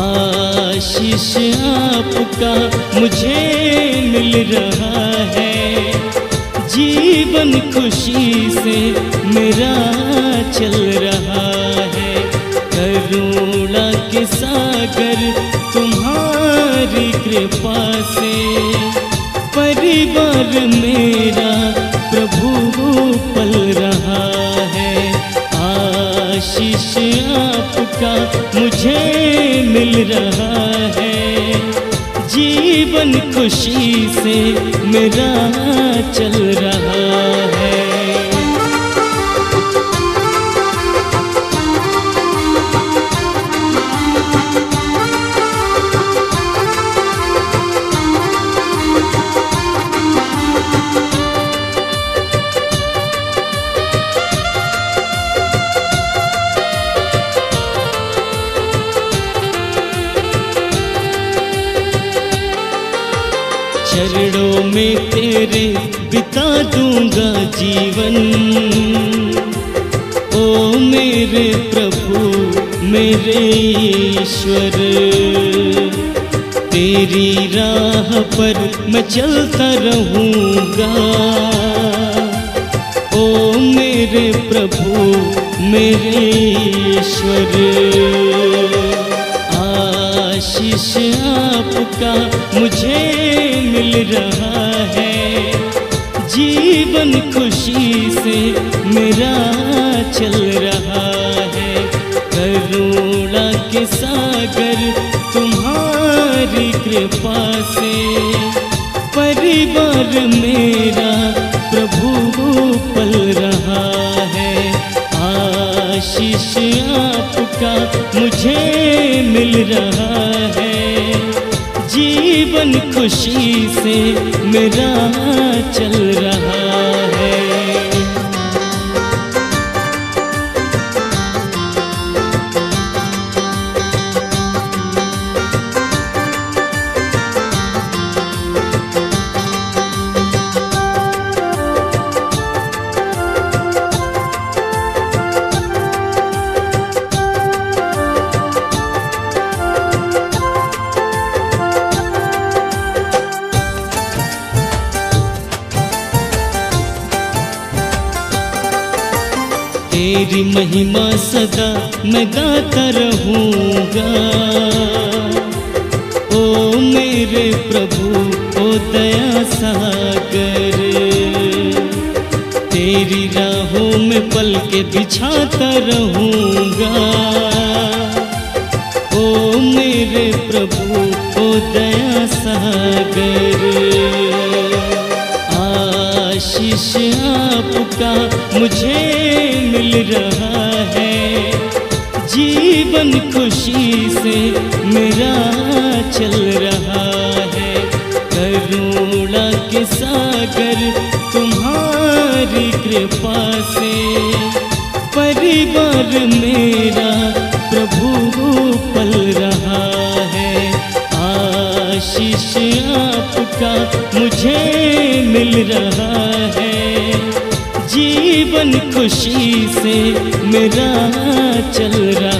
आशीष आपका मुझे मिल रहा है, जीवन खुशी से मेरा चल रहा है। करुणा के सागर तुम्हारी कृपा से परिवार मेरा प्रभु पल रहा है। आशीष आपका मुझे मिल रहा है, जीवन खुशी से मेरा चल रहा है। चरणों में तेरे बिता दूंगा जीवन, ओ मेरे प्रभु मेरे ईश्वर। तेरी राह पर मैं चलता रहूँगा, ओ मेरे प्रभु मेरे ईश्वर। आशीष आपका मुझे मिल रहा है, जीवन खुशी से मेरा चल रहा है। करुणा के सागर तुम्हारी कृपा से परिवार मेरा प्रभु पल रहा है। आशीष आपका मुझे मिल रहा है, जीवन खुशी से मेरा चल रहा है। तेरी महिमा सदा मैं गाता रहूँगा, ओ मेरे प्रभु ओ दया सागर। तेरी राहों में पल के बिछाता रहूँगा, ओ मेरे प्रभु ओ दया सागर। आशीष आपका मुझे मिल रहा है, जीवन खुशी से मेरा चल रहा है। करुणा के सागर तुम्हारी कृपा से परिवार मेरा प्रभु पल रहा है। आशीष आपका मुझे मिल रहा है, जीवन खुशी से मेरा चल रहा